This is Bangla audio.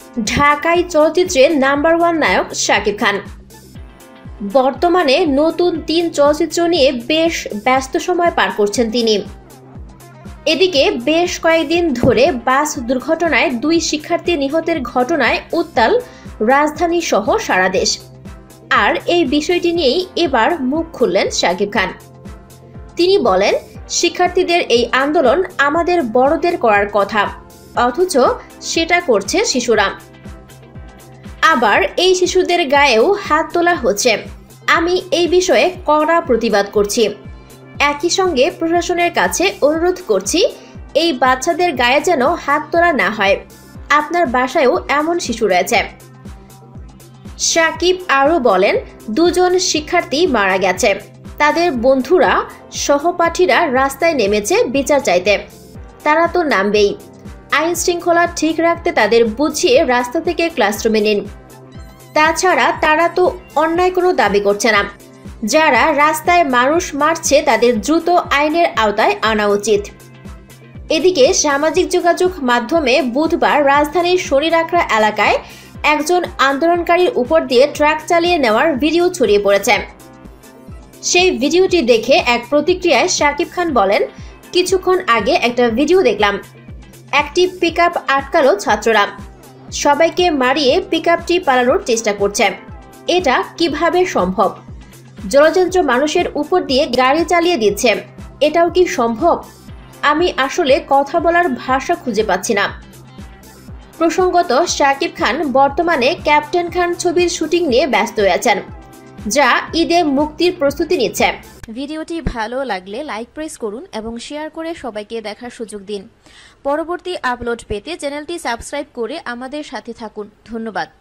ঢাকাই চলচ্চিত্রের নাম্বার 1 নায়ক শাকিব খান। বর্তমানে নতুন 3 চলচ্চিত্র নিয়ে বেশ ব্যস্ত সময় পার করছেন তিনি। এদিকে বেশ কয়েকদিন ধরে বাস দুর্ঘটনায় 2 শিক্ষার্থী নিহতের ঘটনায় উত্তাল রাজধানী সহ সারা দেশ। আর এই বিষয়টি নিয়েই এবার মুখ খুললেন শাকিব খান। তিনি বলেন, শিক্ষার্থীদের এই আন্দোলন আমাদের বড়দের করার কথা, অথচ সেটা করছে শিশুরা। আবার এই শিশুদের গায়েও হাত তোলা হচ্ছে। আমি এই বিষয়ে কড়া প্রতিবাদ করছি। একই সঙ্গে প্রশাসনের কাছে অনুরোধ করছি, এই বাচ্চাদের গায়ে যেন হাত তোলা না হয়। আপনার বাসায়ও এমন শিশু রয়েছে। শাকিব আরও বলেন, 2 জন শিক্ষার্থী মারা গেছে। তাদের বন্ধুরা, সহপাঠীরা রাস্তায় নেমেছে বিচার চাইতে। তারা তো নামবেই। আইন শৃঙ্খলা ঠিক রাখতে তাদের বুঝিয়ে রাস্তা থেকে ক্লাসরুমে নিন। তাছাড়া তারা তো অন্যায় কোনো দাবি করছে না। যারা রাস্তায় মানুষ মারছে তাদের দ্রুত আইনের আওতায় আনা উচিত। এদিকে সামাজিক যোগাযোগ মাধ্যমে বুধবার রাজধানীর শনিরাখড়া এলাকায় একজন আন্দোলনকারীর উপর দিয়ে ট্রাক চালিয়ে নেওয়ার ভিডিও ছড়িয়ে পড়েছে। সেই ভিডিওটি দেখে এক প্রতিক্রিয়ায় শাকিব খান বলেন, কিছুক্ষণ আগে একটা ভিডিও দেখলাম। একটি পিকআপ আটকালো ছাত্ররা। সবাইকে মারিয়ে পিকআপটি পালানোর চেষ্টা করছে। এটা কিভাবে সম্ভব? জলযন্ত্র মানুষের উপর দিয়ে গাড়ি চালিয়ে দিচ্ছে। এটাও কি সম্ভব? আমি আসলে কথা বলার ভাষা খুঁজে পাচ্ছি না। প্রসঙ্গত, শাকিব খান বর্তমানে ক্যাপ্টেন খান ছবির শুটিং নিয়ে ব্যস্ত আছেন, যা ঈদে মুক্তির প্রস্তুতি নিচ্ছে। ভিডিওটি ভালো লাগলে লাইক প্রেস করুন এবং শেয়ার করে সবাইকে দেখার সুযোগ দিন। পরবর্তী আপলোড পেতে চ্যানেলটি সাবস্ক্রাইব করে আমাদের সাথে থাকুন। ধন্যবাদ।